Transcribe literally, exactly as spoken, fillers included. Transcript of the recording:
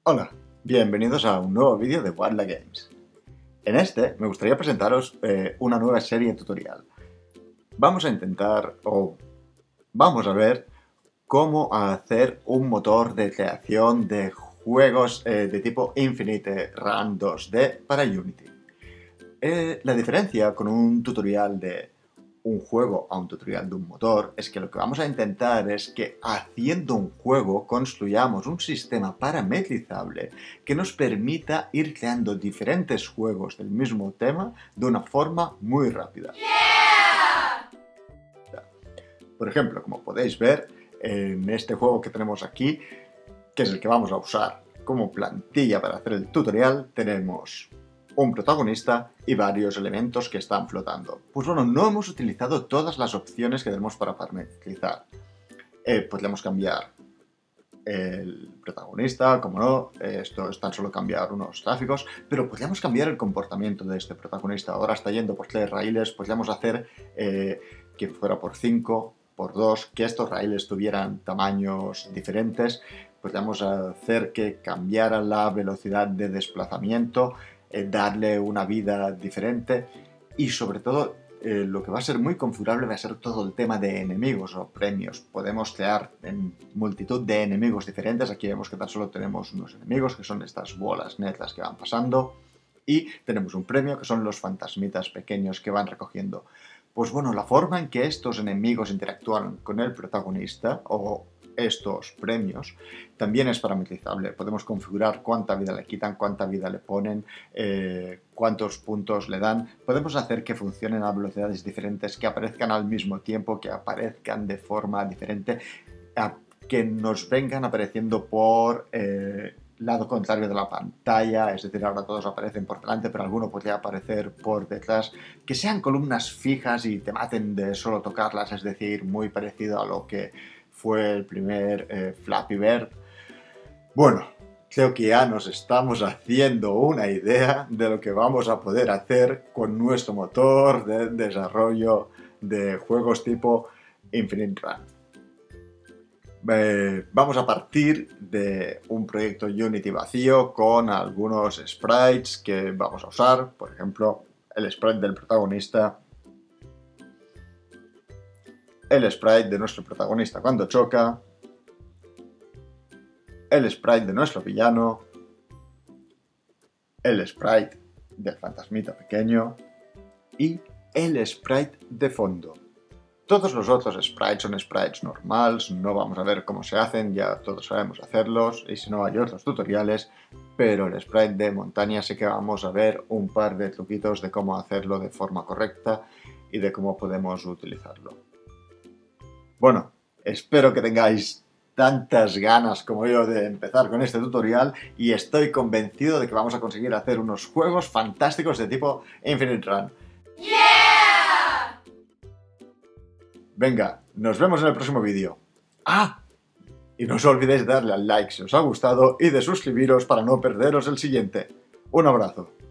Hola, bienvenidos a un nuevo vídeo de Wildlife Games. En este me gustaría presentaros eh, una nueva serie tutorial. Vamos a intentar, o vamos a ver, cómo hacer un motor de creación de juegos eh, de tipo Infinite Run dos D para Unity. Eh, la diferencia con un tutorial de un juego a un tutorial de un motor es que lo que vamos a intentar es que haciendo un juego construyamos un sistema parametrizable que nos permita ir creando diferentes juegos del mismo tema de una forma muy rápida. Yeah. Por ejemplo, como podéis ver en este juego que tenemos aquí, que es el que vamos a usar como plantilla para hacer el tutorial, tenemos un protagonista y varios elementos que están flotando. Pues bueno, no hemos utilizado todas las opciones que tenemos para parametrizar. Eh, podríamos cambiar el protagonista, como no, esto es tan solo cambiar unos gráficos, pero podríamos cambiar el comportamiento de este protagonista. Ahora está yendo por tres raíles, podríamos hacer eh, que fuera por cinco, por dos, que estos raíles tuvieran tamaños diferentes. Podríamos hacer que cambiara la velocidad de desplazamiento, eh, darle una vida diferente y sobre todo eh, lo que va a ser muy configurable va a ser todo el tema de enemigos o premios. Podemos crear en multitud de enemigos diferentes. Aquí vemos que tan solo tenemos unos enemigos que son estas bolas negras que van pasando y tenemos un premio que son los fantasmitas pequeños que van recogiendo. Pues bueno, la forma en que estos enemigos interactúan con el protagonista o estos premios también es parametrizable. Podemos configurar cuánta vida le quitan, cuánta vida le ponen, eh, cuántos puntos le dan. Podemos hacer que funcionen a velocidades diferentes, que aparezcan al mismo tiempo, que aparezcan de forma diferente, a que nos vengan apareciendo por eh, lado contrario de la pantalla, es decir, ahora todos aparecen por delante, pero alguno podría aparecer por detrás, que sean columnas fijas y te maten de solo tocarlas, es decir, muy parecido a lo que fue el primer eh, Flappy Bird. Bueno, creo que ya nos estamos haciendo una idea de lo que vamos a poder hacer con nuestro motor de desarrollo de juegos tipo Infinite Run. Eh, vamos a partir de un proyecto Unity vacío con algunos sprites que vamos a usar, por ejemplo, el sprite del protagonista, el sprite de nuestro protagonista cuando choca, el sprite de nuestro villano, el sprite del fantasmita pequeño y el sprite de fondo. Todos los otros sprites son sprites normales, no vamos a ver cómo se hacen, ya todos sabemos hacerlos, y si no hay otros tutoriales, pero el sprite de montaña sí que vamos a ver un par de truquitos de cómo hacerlo de forma correcta y de cómo podemos utilizarlo. Bueno, espero que tengáis tantas ganas como yo de empezar con este tutorial y estoy convencido de que vamos a conseguir hacer unos juegos fantásticos de tipo Infinite Run. Yeah. Venga, nos vemos en el próximo vídeo. ¡Ah! Y no os olvidéis de darle al like si os ha gustado y de suscribiros para no perderos el siguiente. Un abrazo.